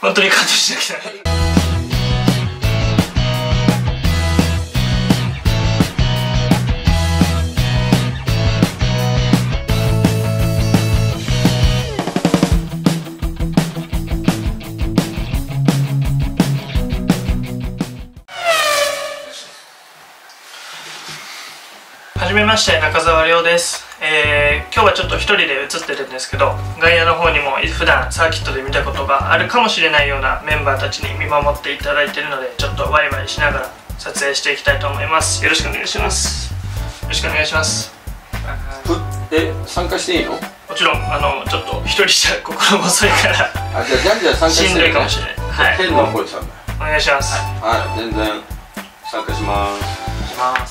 本当にカットしなきゃいけない。はじめまして、中澤亮です。今日はちょっと一人で映ってるんですけど、外野の方にも普段サーキットで見たことがあるかもしれないようなメンバーたちに見守っていただいているので、ちょっとワイワイしながら撮影していきたいと思います。よろしくお願いします。よろしくお願いします。 参加していいの？ もちろん、ちょっと一人じゃ心細いからじゃあ参加して、ね、 しんどいかもしれない。はい、 天の声さんだ。 お願いします。 はい、全然参加します。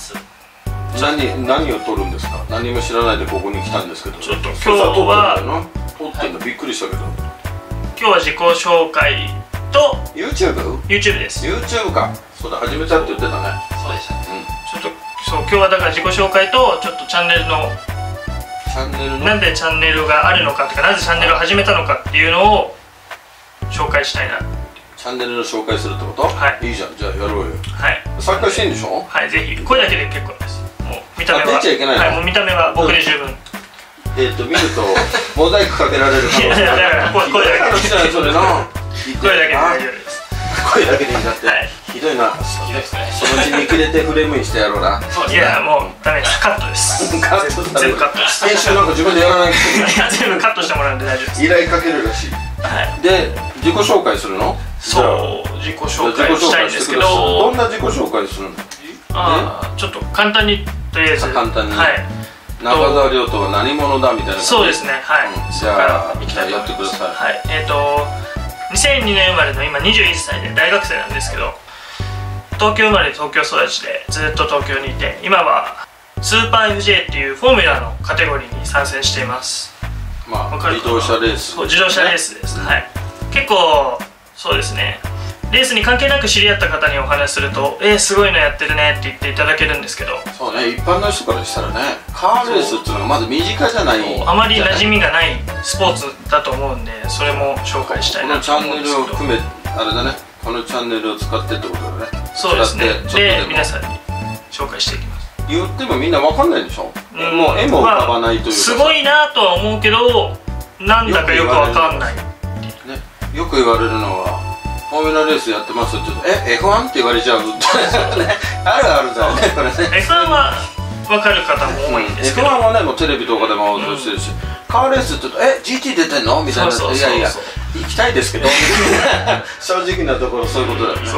何を撮るんですか？何も知らないでここに来たんですけど。 ちょっと今日は撮ってんのびっくりしたけど。 今日は自己紹介と YouTube です。 YouTube か。そうだ、始めたって言ってたね。 そうでした。ちょっとそう、今日はだから自己紹介とちょっとチャンネルのなんでチャンネルがあるのかとか、なぜチャンネルを始めたのかっていうのを紹介したいな。 チャンネルの紹介するってこと？ はい。 いいじゃん、じゃあやろうよ。 はい。 参加していいんでしょ？ はい、ぜひ。声だけで結構です。もう見た目は出ちゃいけないの？ はい、もう見た目は僕で十分。 見るとモザイクかけられる可能性。 いや、だから声だけで。 それな。 声だけで大丈夫です。 声だけでいいんだって。ひどいな。 ひどいですね。 そのうち見切れてフレームにしてやろうな。 いや、もうダメです。カットです。 カット全部カットです。 編集なんか自分でやらないと。 いや、全部カットしてもらうんで大丈夫です。 依頼かけるらしい。 はい。 で、自己紹介するの？ そう、自己紹介したいんですけど、 どんな自己紹介するの？ ちょっと簡単にとりあえず。 簡単に。 はい。 中澤亮とは何者だみたいな。 そうですね。はい。 じゃあやってください。 はい。2002年生まれの今21歳で大学生なんですけど、東京生まれ東京育ちでずっと東京にいて、今はスーパー FJ っていうフォーミュラのカテゴリーに参戦しています。 まあ自動車レース。 そう、自動車レースです。はい。結構そうですね。レースに関係なく知り合った方にお話しすると「すごいのやってるね」って言っていただけるんですけど、 そうね、一般の人からしたらね、カーレースっていうのがまず身近じゃない、 あまり馴染みがないスポーツだと思うんで、それも紹介したいなと思うんですけど、 このチャンネルを含めあれだね、このチャンネルを使ってってことだね。 そうですね。で、皆さんに紹介していきます。 言ってもみんな分かんないでしょ。もう絵も浮かばないというか、 すごいなとは思うけど、なんだかよく分かんない。 よく言われるのは、フォーミュラレースやってますって言うと、F1 って言われちゃうってあるあるだよね、これね。 F1 は分かる方も多いんですけど、 F1 はね、もうテレビとかでも放送してるし、カーレースって言うと「GT 出てんの？」みたいな。いやいや、行きたいですけど正直なところそういうことだよね。 そう、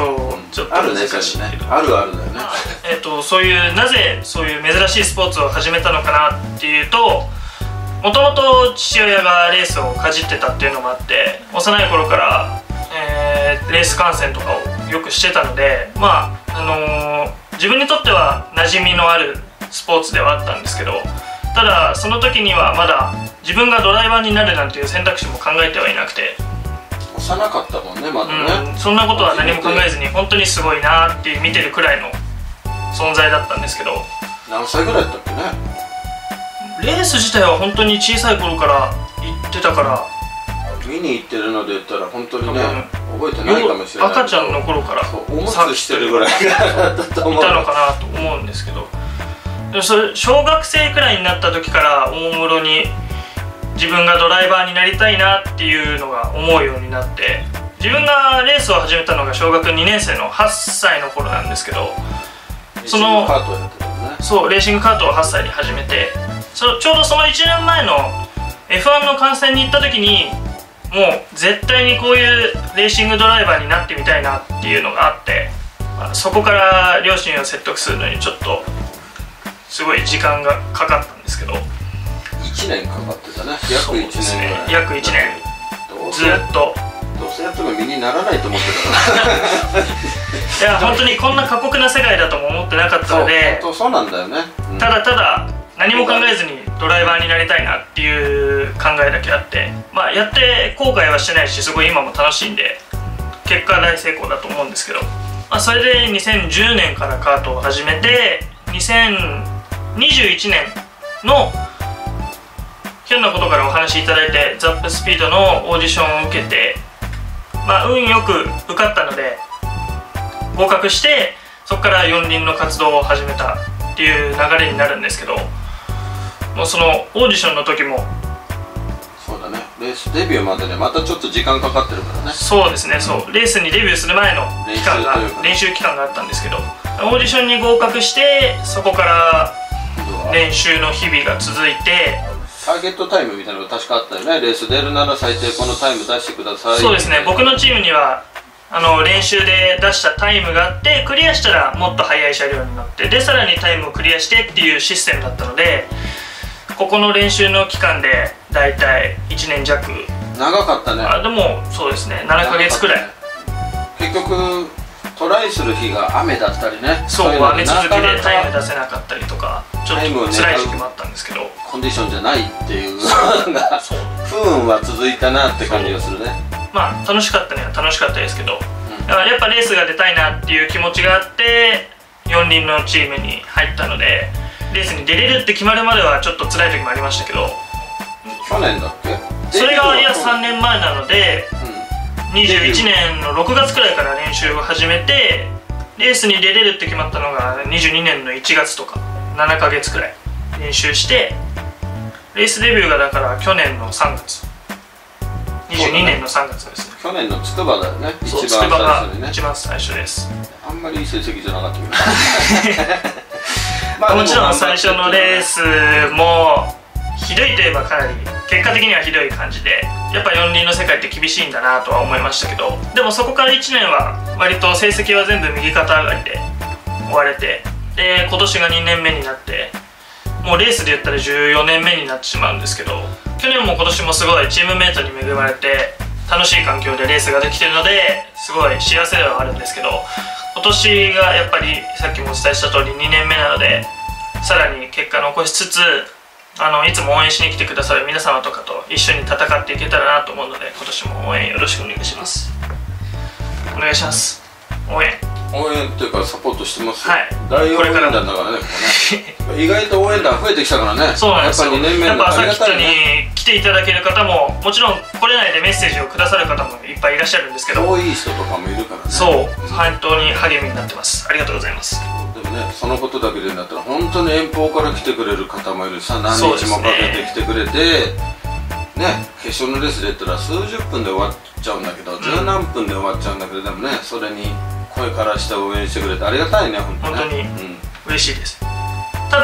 ちょっと難しいけど、 あるあるだよね。 そういう、なぜそういう珍しいスポーツを始めたのかなっていうと、もともと父親がレースをかじってたっていうのもあって、幼い頃からレース観戦とかをよくしてたので、まあ自分にとっては馴染みのあるスポーツではあったんですけど、ただその時にはまだ自分がドライバーになるなんていう選択肢も考えてはいなくて、 幼かったもんね、まだね。 そんなことは何も考えずに、本当にすごいなって見てるくらいの存在だったんですけど。 何歳ぐらいだったっけね。 レース自体は本当に小さい頃から行ってたから、 見に行ってるので言ったら本当にね、覚えてないかもしれない。 赤ちゃんの頃からおむつしてるぐらいだったと思う。 いたのかなと思うんですけど、でもそれ小学生くらいになった時からおもむろに自分がドライバーになりたいなっていうのが思うようになって、自分がレースを始めたのが小学2年生の8歳の頃なんですけど、 そのカートをやってたのね。 そう、レーシングカートを8歳に始めて、ちょうどその1年前の F1 の観戦に行った時に、もう絶対にこういうレーシングドライバーになってみたいなっていうのがあって、そこから両親を説得するのにちょっとすごい時間がかかったんですけど、 1年かかってたね。約1年ぐらい。 約1年ずっと。 どうせやっても身にならないと思ってたからいや、本当にこんな過酷な世界だとも思ってなかったので、 そうなんだよね。 ただただ何も考えずにドライバーになりたいなっていう考えだけあって、まあやって後悔はしてないし、すごい今も楽しいんで結果大成功だと思うんですけど、それで2010年からカートを始めて、2021年のひょんなことからお話しいただいて、ザップスピードのオーディションを受けて、 まあ運よく受かったので合格して、そこから四輪の活動を始めたっていう流れになるんですけど、もうそのオーディションの時もそうだね、レースデビューまでねまたちょっと時間かかってるからね。 そうですね、そうレースにデビューする前の期間が練習期間があったんですけど、オーディションに合格して、そこから練習の日々が続いて、 ターゲットタイムみたいなのが確かあったよね。レース出るなら最低このタイム出してください。 そうですね、僕のチームには練習で出したタイムがあって、クリアしたらもっと速い車両に乗って、でさらにタイムをクリアしてっていうシステムだったので、ここの練習の期間でだいたい1年弱。 長かったね。 でもそうですね、7ヶ月くらい、 結局トライする日が雨だったりね。 そう雨続きでタイム出せなかったりとか、ちょっと辛い時期もあったんですけど、 コンディションじゃないっていうのが不運は続いたなって感じがするね。 まあ楽しかったには楽しかったですけど、だからやっぱレースが出たいなっていう気持ちがあって四輪のチームに入ったので、レースに出れるって決まるまではちょっと辛い時もありましたけど、 去年だっけ？ それが3年前なので、21年の6月くらいから練習を始めて、レースに出れるって決まったのが22年の1月とか7ヶ月くらい練習して、レースデビューがだから去年の3月、22年の3月ですね。 去年の筑波だよね。 そう、筑波が一番最初です。 あんまりいい成績じゃなかったけどもちろん最初のレースもひどいといえばかなり結果的にはひどい感じで、やっぱ四輪の世界って厳しいんだなとは思いましたけど、でもそこから1年は割と成績は全部右肩上がりで終われて、で今年が2年目になって、もうレースで言ったら14年目になってしまうんですけど、去年も今年もすごいチームメートに恵まれて楽しい環境でレースができてるので、すごい幸せではあるんですけど、今年がやっぱりさっきもお伝えした通り2年目なので、さらに結果残しつつ、いつも応援しに来てくださる皆様とかと一緒に戦っていけたらなと思うので、今年も応援よろしくお願いします。お願いします。応援っていうかサポートしてますよ。 はい、 大応援団だからね、ここね意外と応援団増えてきたからね。 そうなんですよ。 やっぱ2年目やっぱ朝北ありがたいね。 に来ていただける方ももちろん来れないでメッセージをくださる方もいっぱいいらっしゃるんですけど、 遠い人とかもいるからね。 そう本当に励みになってます。ありがとうございます。 でもね、そのことだけでなったら本当に遠方から来てくれる方もいるしさ、何日もかけて来てくれてね、決勝のレースで言ったら数十分で終わっちゃうんだけど、十何分で終わっちゃうんだけど、でもね、それに声からして応援してくれてありがたいね、本当に嬉しいです。多分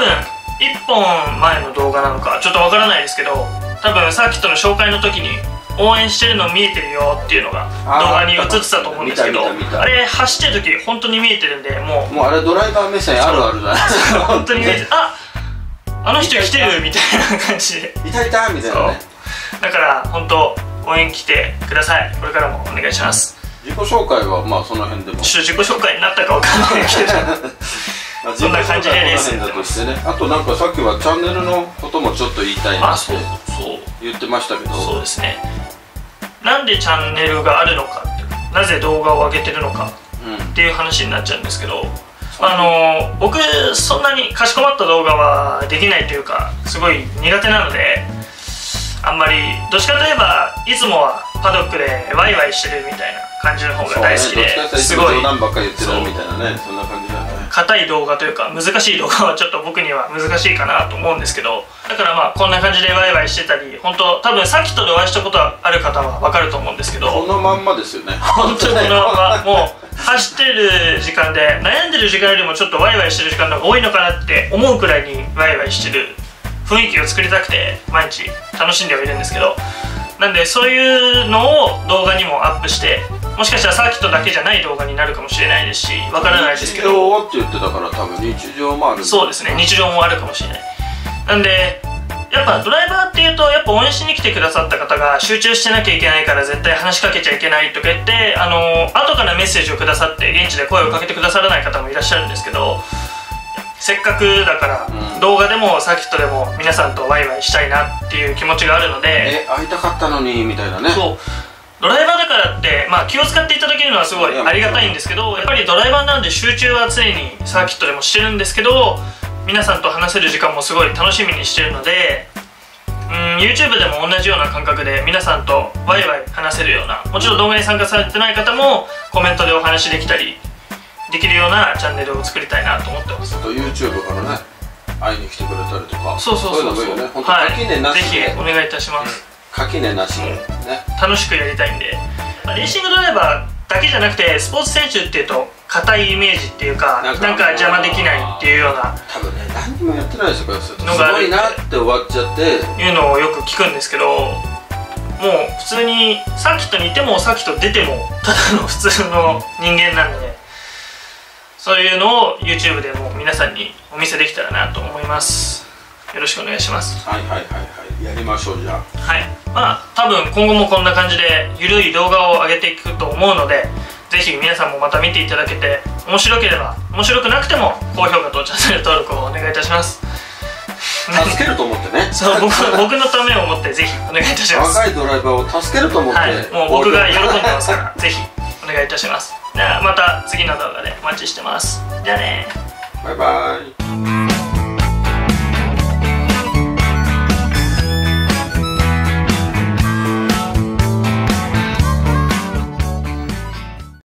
1本前の動画なのかちょっとわからないですけど、多分サーキットの紹介の時に応援してるの見えてるよっていうのが動画に映ってたと思うんですけど、あれ走ってる時本当に見えてるんで、もうあれドライバー目線あるあるだ。 本当に見えてる。あの人来てるみたいな感じで、 いたいたみたいなね。 だから本当応援来てください。これからもお願いします。 自己紹介はまあその辺でも自己紹介になったかわかんないけどそんな感じでレースやってます。 あとなんかさっきはチャンネルのこともちょっと言いたいなってそう言ってましたけど、 そうですね、なんでチャンネルがあるのかって、なぜ動画を上げてるのかっていう話になっちゃうんですけど、僕そんなにかしこまった動画はできないというか、すごい苦手なので、あんまりどっちかといえばいつもはパドックでワイワイしてるみたいな感じの方が大好きで、 すごい冗談ばっかり言ってるみたいなね、そんな感じだよね。 硬い動画というか難しい動画はちょっと僕には難しいかなと思うんですけど、だからまあこんな感じでワイワイしてたり、本当多分サーキットでお会いしたことある方は分かると思うんですけど、 このまんまですよね。 本当にこのままもう走ってる時間で悩んでる時間よりもちょっとワイワイしてる時間の方が多いのかなって思うくらいにワイワイしてる雰囲気を作りたくて毎日楽しんではいるんですけど、なんでそういうのを動画にもアップして、もしかしたらサーキットだけじゃない動画になるかもしれないですし、わからないですけど、 日常って言ってたから多分日常もある。 そうですね、日常もあるかもしれない。なんでやっぱドライバーっていうと、やっぱ応援しに来てくださった方が集中してなきゃいけないから絶対話しかけちゃいけないとか言って、後からメッセージをくださって現地で声をかけてくださらない方もいらっしゃるんですけど、せっかくだから、動画でもサーキットでも皆さんとワイワイしたいなっていう気持ちがあるので、 会いたかったのにみたいなね。 そうドライバーだからって、まあ、気を使っていただけるのはすごいありがたいんですけど、やっぱりドライバーなんで集中は常にサーキットでもしてるんですけど、皆さんと話せる時間もすごい楽しみにしてるので、 YouTube でも同じような感覚で皆さんとワイワイ話せるような、もちろん動画に参加されてない方もコメントでお話できたりできるようなチャンネルを作りたいなと思ってます。 あと YouTube からね会いに来てくれたりとか、 そういうのもいいよね。 本当垣根なしで、 ぜひお願いいたします。 垣根なしでね、 楽しくやりたいんで、レーシングドライバーだけじゃなくてスポーツ選手っていうと硬いイメージっていうか、なんか邪魔できないっていうような、 多分ね何にもやってない人からするとすごいなって終わっちゃっていうのをよく聞くんですけど、もう普通にサーキットにいてもサーキット出てもただの普通の人間なんで、そういうのを YouTube でも皆さんにお見せできたらなと思います。よろしくお願いします。 はいやりましょう。じゃあはい、多分今後もこんな感じでゆるい動画を上げていくと思うので、ぜひ皆さんもまた見ていただけて、面白ければ、面白くなくても高評価とチャンネル登録をお願いいたします。 助けると思ってね。 そう、僕のためを思ってぜひお願いいたします。 若いドライバーを助けると思って、はい、 もう僕が喜んでますからぜひお願いいたします。ではまた次の動画でお待ちしてます。じゃあね。 バイバイ。